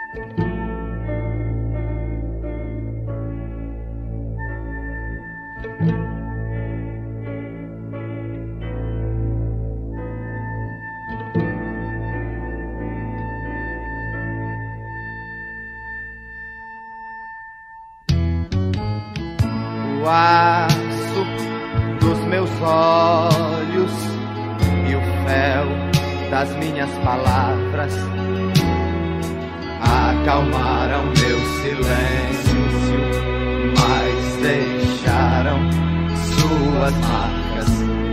O aço dos meus olhos e o fel das minhas palavras acalmaram meu silêncio, mas deixaram suas marcas.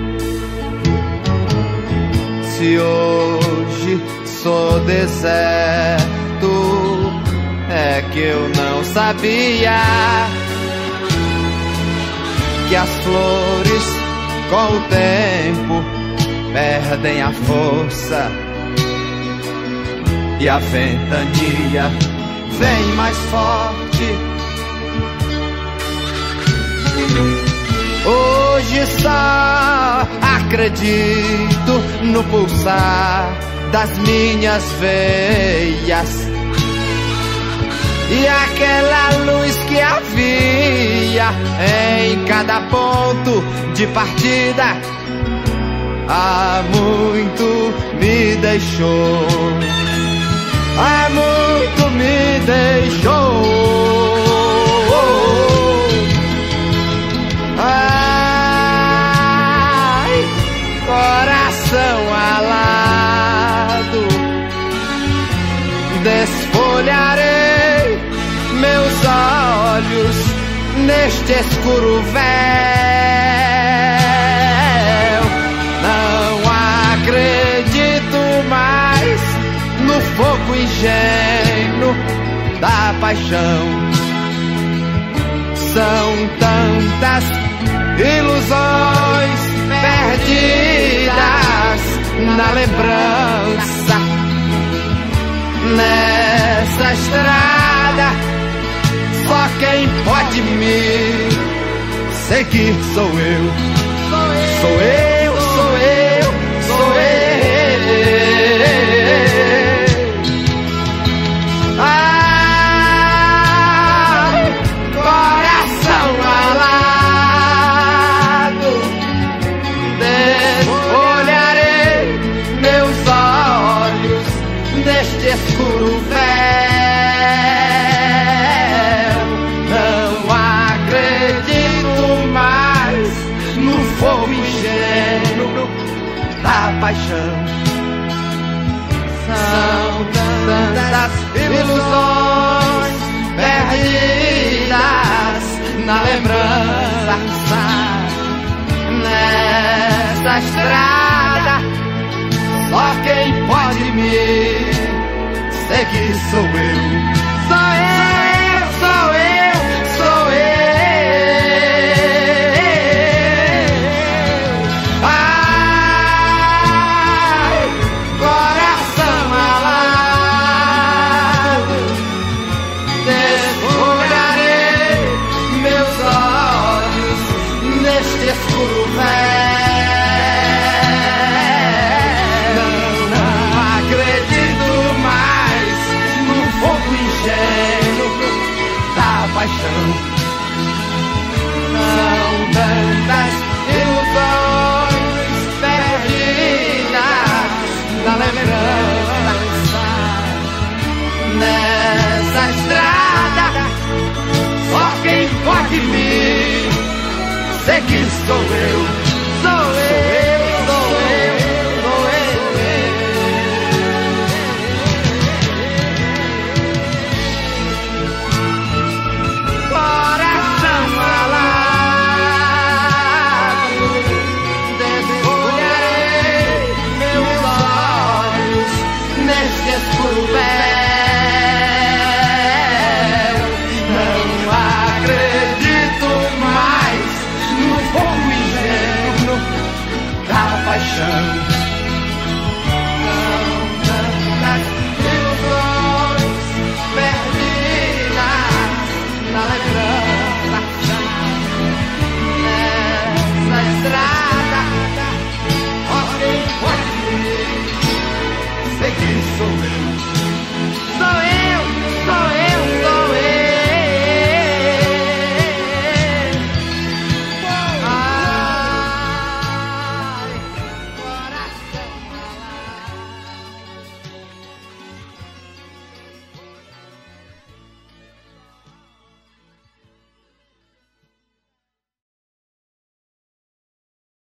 Se hoje sou deserto, é que eu não sabia que as flores com o tempo perdem a força e a ventania vem mais forte. Hoje só acredito no pulsar das minhas veias e aquela luz que havia em cada ponto de partida há muito me deixou, há muito me deixou. Ai, coração alado, desfolharei meus olhos neste escuro véu. Não acredito mais no fogo ingênuo da paixão. São tantas ilusões perdidas na lembrança. Nessa estrada só quem pode me seguir sou eu. Sou eu, sou eu, sou eu. Ai, coração alado, desfolharei meus olhos neste escuro véu. Não acredito mais no fogo ingênuo da paixão. São tantas ilusões perdidas na lembrança. Nessa estrada só quem pode me seguir sou eu. Sou eu, sou eu, sou eu. Ai, coração alado, desfolharei meus olhos neste escuro véu. Paixão. São tantas ilusões perdidas na lembrança. Nessa estrada só quem pode me seguir sou eu. Sou eu, sou eu, sou eu. Não acredito mais no fogo ingênuo da paixão. São tantas ilusões perdidas na lembrança. Nessa estrada só quem pode seguir sou eu.